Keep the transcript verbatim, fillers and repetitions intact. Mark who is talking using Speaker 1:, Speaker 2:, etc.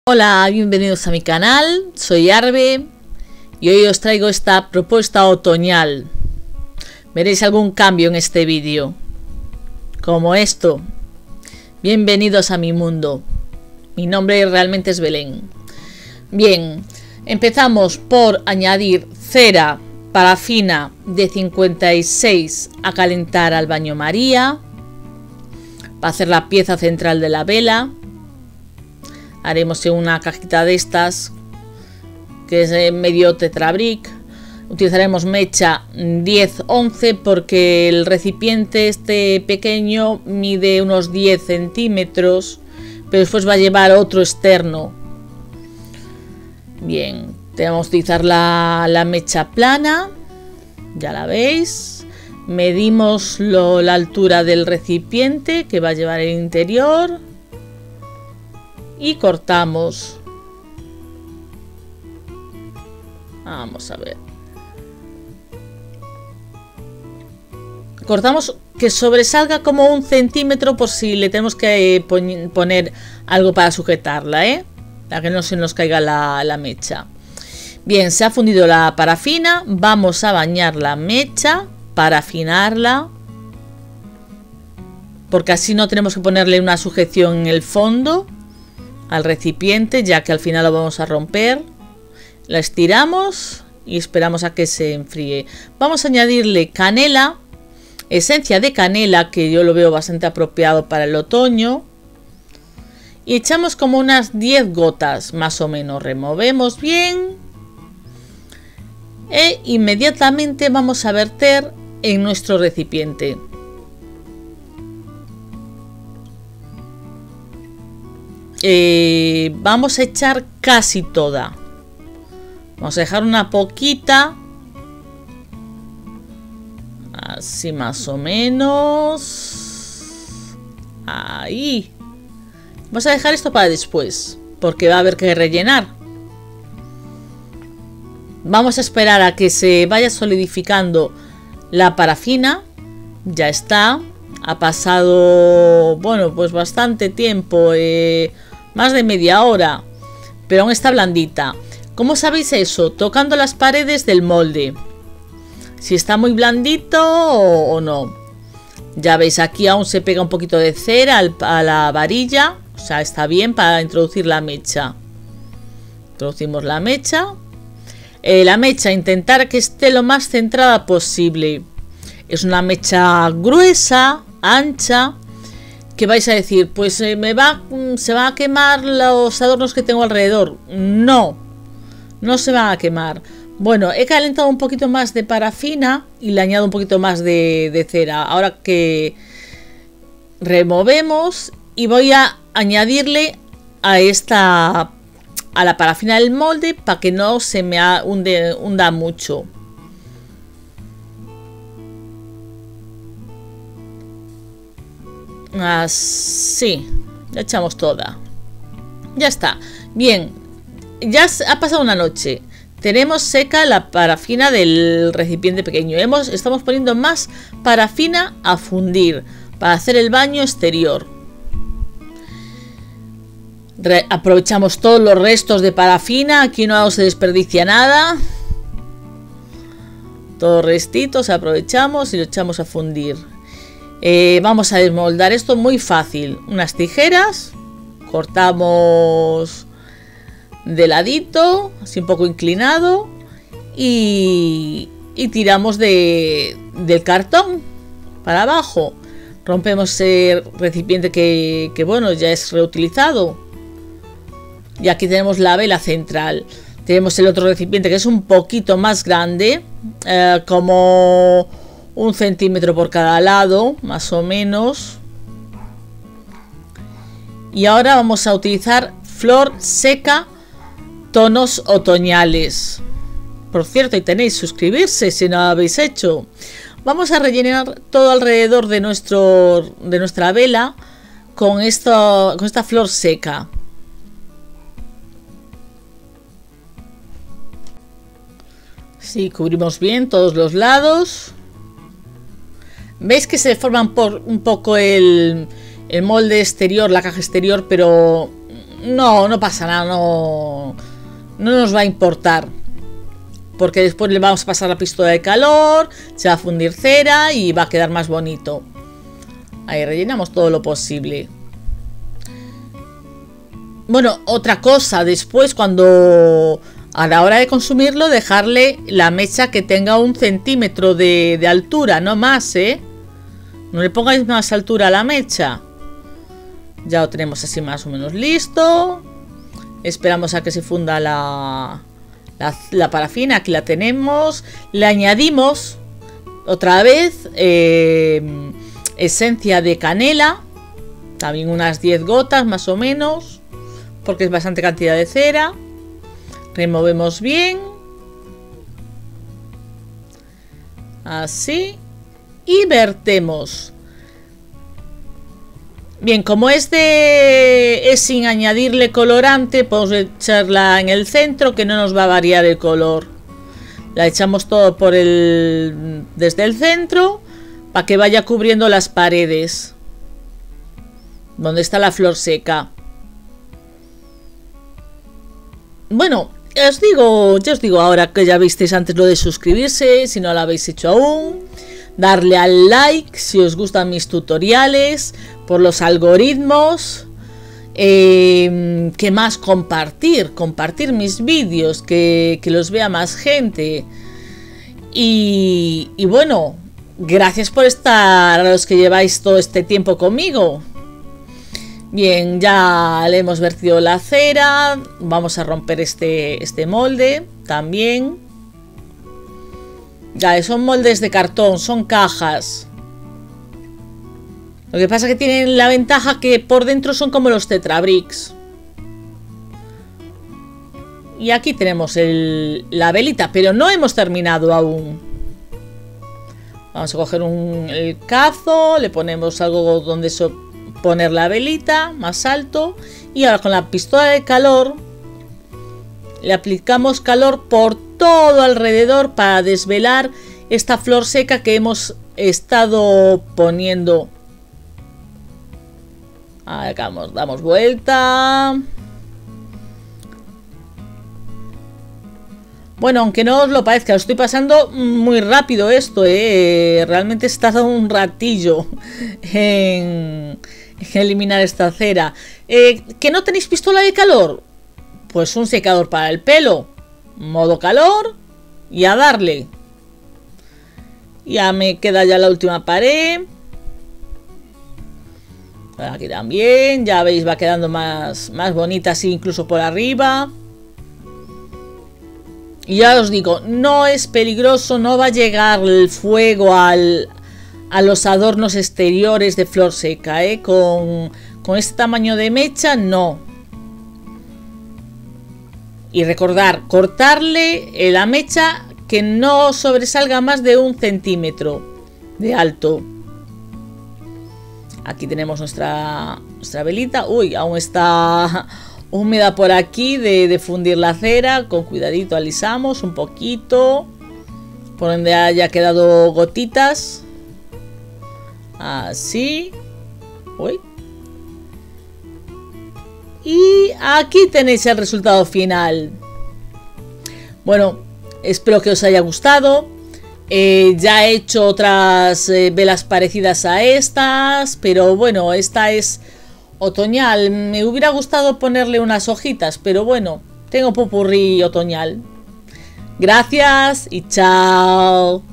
Speaker 1: Hola, bienvenidos a mi canal, soy Arbe y hoy os traigo esta propuesta otoñal. Veréis algún cambio en este vídeo, como esto. Bienvenidos a mi mundo. Mi nombre realmente es Belén. Bien, empezamos por añadir cera parafina de cincuenta y seis a calentar al baño María para hacer la pieza central de la vela. Haremos en una cajita de estas que es medio tetrabric. Utilizaremos mecha diez once porque el recipiente este pequeño mide unos diez centímetros, pero después va a llevar otro externo. Bien, tenemos que utilizar la, la mecha plana, ya la veis. Medimos lo, la altura del recipiente que va a llevar el interior y cortamos. Vamos a ver. Cortamos que sobresalga como un centímetro por si le tenemos que eh, pon poner algo para sujetarla, ¿eh? Para que no se nos caiga la, la mecha. Bien, se ha fundido la parafina. Vamos a bañar la mecha para afinarla, porque así no tenemos que ponerle una sujeción en el fondo al recipiente, ya que al final lo vamos a romper. La estiramos y esperamos a que se enfríe. Vamos a añadirle canela, esencia de canela, que yo lo veo bastante apropiado para el otoño, y echamos como unas diez gotas más o menos. Removemos bien e inmediatamente vamos a verter en nuestro recipiente. Eh, vamos a echar casi toda. Vamos a dejar una poquita, así más o menos. Ahí. Vamos a dejar esto para después, porque va a haber que rellenar. Vamos a esperar a que se vaya solidificando la parafina. Ya está. Ha pasado, bueno, pues bastante tiempo, eh, más de media hora, pero aún está blandita. ¿Cómo sabéis eso? Tocando las paredes del molde, si está muy blandito o, o no. Ya veis, aquí aún se pega un poquito de cera al, a la varilla, o sea, está bien para introducir la mecha. Introducimos la mecha. Eh, la mecha, intentar que esté lo más centrada posible. Es una mecha gruesa, ancha, que vais a decir, pues eh, me va, se van a quemar los adornos que tengo alrededor. No, no se van a quemar. Bueno, he calentado un poquito más de parafina y le añado un poquito más de, de cera. Ahora que removemos y voy a añadirle a esta, a la parafina del molde para que no se me hunde, hunda mucho. Así, ya echamos toda. Ya está. Bien, ya ha pasado una noche. Tenemos seca la parafina del recipiente pequeño. Hemos, estamos poniendo más parafina a fundir para hacer el baño exterior. Re- aprovechamos todos los restos de parafina. Aquí no se desperdicia nada. Todos restitos aprovechamos y lo echamos a fundir. Eh, vamos a desmoldar esto muy fácil. Unas tijeras, cortamos de ladito, así un poco inclinado, y, y tiramos de, del cartón para abajo. Rompemos el recipiente que, que bueno, ya es reutilizado. Y aquí tenemos la vela central. Tenemos el otro recipiente que es un poquito más grande, eh, como un centímetro por cada lado, más o menos. Y ahora vamos a utilizar flor seca, tonos otoñales. Por cierto, y tenéis suscribirse si no lo habéis hecho. Vamos a rellenar todo alrededor de nuestro de nuestra vela con esto, con esta flor seca. Sí, cubrimos bien todos los lados. Veis que se forman por un poco el, el molde exterior, la caja exterior, pero no, no pasa nada, no, no nos va a importar. Porque después le vamos a pasar la pistola de calor, se va a fundir cera y va a quedar más bonito. Ahí rellenamos todo lo posible. Bueno, otra cosa, después cuando a la hora de consumirlo, dejarle la mecha que tenga un centímetro de, de altura, no más, ¿eh? No le pongáis más altura a la mecha. Ya lo tenemos así más o menos listo. Esperamos a que se funda la... La, la parafina, aquí la tenemos. Le añadimos otra vez eh, esencia de canela, también unas diez gotas más o menos, porque es bastante cantidad de cera. Removemos bien, así, y vertemos. Bien, como es de es sin añadirle colorante, podemos echarla en el centro, que no nos va a variar el color. La echamos todo por el desde el centro para que vaya cubriendo las paredes donde está la flor seca. Bueno, os digo, ya os digo ahora que ya visteis antes lo de suscribirse, si no lo habéis hecho aún. Darle al like si os gustan mis tutoriales, por los algoritmos. Eh, ¿Qué más? Compartir, compartir mis vídeos, que, que los vea más gente. Y, y bueno, gracias por estar, a los que lleváis todo este tiempo conmigo. Bien, ya le hemos vertido la cera. Vamos a romper este, este molde también. Ya, son moldes de cartón, son cajas. Lo que pasa es que tienen la ventaja que por dentro son como los Tetra Bricks. Y aquí tenemos el, la velita, pero no hemos terminado aún. Vamos a coger un, el cazo, le ponemos algo donde so, poner la velita, más alto. Y ahora con la pistola de calor le aplicamos calor por todo alrededor para desvelar esta flor seca que hemos estado poniendo. Acá damos, damos vuelta. Bueno, aunque no os lo parezca, os estoy pasando muy rápido esto, ¿eh? Realmente está dando un ratillo en, en eliminar esta cera. Eh, ¿Que no tenéis pistola de calor? Pues un secador para el pelo. Modo calor y a darle. Ya me queda ya la última pared. Aquí también, ya veis, va quedando más, más bonita así, incluso por arriba. Y ya os digo, no es peligroso, no va a llegar el fuego al, a los adornos exteriores de flor seca, ¿eh? Con, con este tamaño de mecha, no. Y recordar, cortarle la mecha que no sobresalga más de un centímetro de alto. Aquí tenemos nuestra, nuestra velita. Uy, aún está húmeda por aquí de, de fundir la cera. Con cuidadito alisamos un poquito, por donde haya quedado gotitas. Así. Uy. Y aquí tenéis el resultado final. Bueno, espero que os haya gustado. Eh, ya he hecho otras eh, velas parecidas a estas, pero bueno, esta es otoñal. Me hubiera gustado ponerle unas hojitas, pero bueno, tengo popurrí otoñal. Gracias y chao.